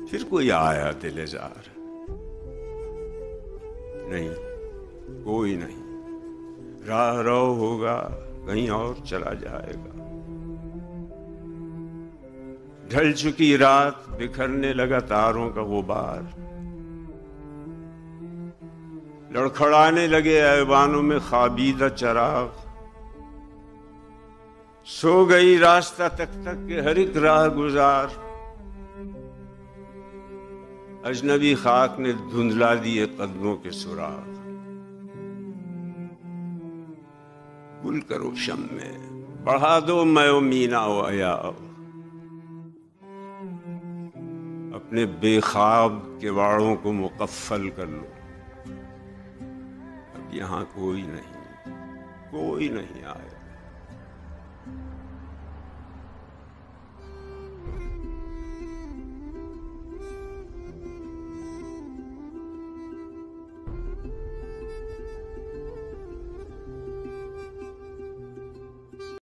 फिर कोई आया दिलेजार, नहीं कोई नहीं, राह रो होगा कहीं और चला जाएगा। ढल चुकी रात, बिखरने लगा तारों का गुबार, लड़खड़ाने लगे ऐवानों में ख्वाबीदा चराग। सो गई रास्ता तक के हर एक राह गुजार, अजनबी खाक ने धुंधला दिए कदमों के सुराग। गुल करो शम में, बढ़ा दो मैं मीना व अयाव, अपने बेखाब किवाड़ों को मुकफ्फल कर लो। अब यहाँ कोई नहीं आया।